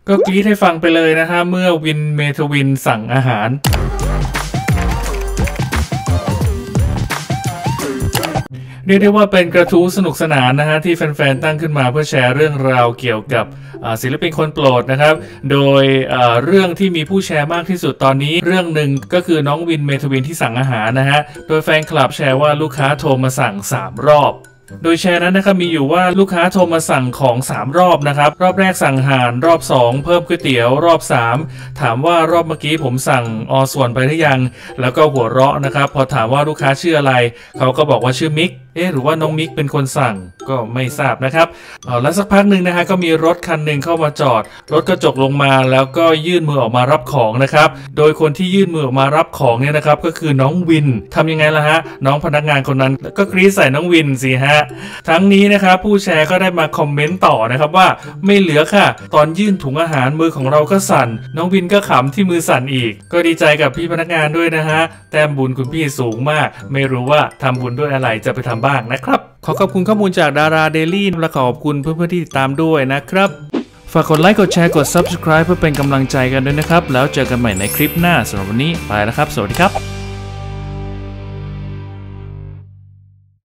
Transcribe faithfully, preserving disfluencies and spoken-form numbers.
ก็กรี๊ดให้ฟังไปเลยนะฮะเมื่อวินเมทวินสั่งอาหารเรียกได้ว่าเป็นกระทู้สนุกสนานนะฮะที่แฟนๆตั้งขึ้นมาเพื่อแชร์เรื่องราวเกี่ยวกับศิลปินคนโปรดนะครับโดยเรื่องที่มีผู้แชร์มากที่สุดตอนนี้เรื่องหนึ่งก็คือน้องวินเมทวินที่สั่งอาหารนะฮะโดยแฟนคลับแชร์ว่าลูกค้าโทรมาสั่งสามรอบโดยแชร์นั้นนะครับมีอยู่ว่าลูกค้าโทรมาสั่งของสามรอบนะครับรอบแรกสั่งอาหารรอบสองเพิ่มก๋วยเตี๋ยวรอบสามถามว่ารอบเมื่อกี้ผมสั่งอส่วนไปหรือยังแล้วก็หัวเราะนะครับพอถามว่าลูกค้าชื่ออะไรเขาก็บอกว่าชื่อมิกเอ๊ะหรือว่าน้องมิกเป็นคนสั่งก็ไม่ทราบนะครับเอาแล้วสักพักหนึ่งนะฮะก็มีรถคันหนึ่งเข้ามาจอดรถกระจกลงมาแล้วก็ยื่นมือออกมารับของนะครับโดยคนที่ยื่นมือออกมารับของเนี่ยนะครับก็คือน้องวินทำยังไงล่ะฮะน้องพนักงานคนนั้นก็กรี๊ดใส่น้องวินสิฮะทั้งนี้นะครับผู้แชร์ก็ได้มาคอมเมนต์ต่อนะครับว่าไม่เหลือค่ะตอนยื่นถุงอาหารมือของเราก็สั่นน้องวินก็ขำที่มือสั่นอีกก็ดีใจกับพี่พนักงานด้วยนะฮะแต้มบุญคุณพี่สูงมากไม่รู้ว่าทำบุญด้วยอะไรจะไปทำบ้างนะครับขอขอบคุณข้อมูลจากดาราเดลี่และขอบคุณเพื่อนๆที่ติดตามด้วยนะครับฝากกดไลค์กดแชร์กด ซับสไครบ์ เพื่อเป็นกำลังใจกันด้วยนะครับแล้วเจอกันใหม่ในคลิปหน้าสำหรับวันนี้ไปแล้วครับสวัสดีครับ